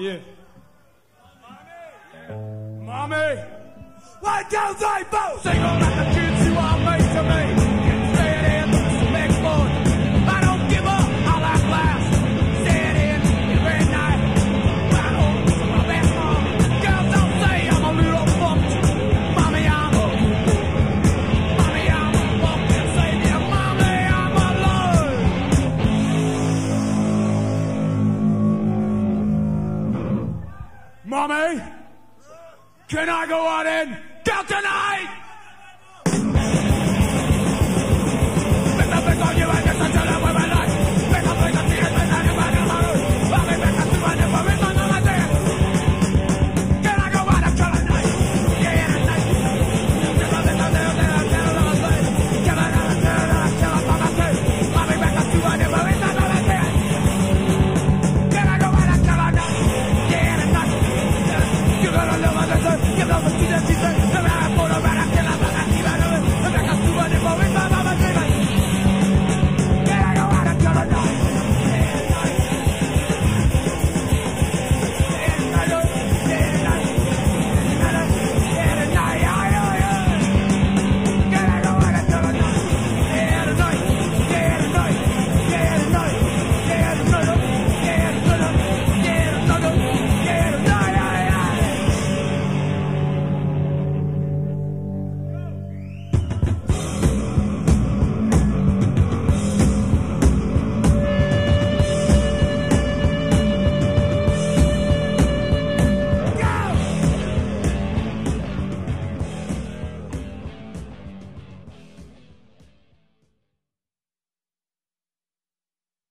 Yeah. Mommy, why don't they both sing on like the kids you are made to me? Get straight in, some export. I don't give up, I'll last last. Stay in, every night. Right home to my best mom. Girls don't say I'm a little fucked. Mommy, I'm a Mommy, I'm a fucking savior. Mommy, I'm alive. Mommy, can I go out and go tonight?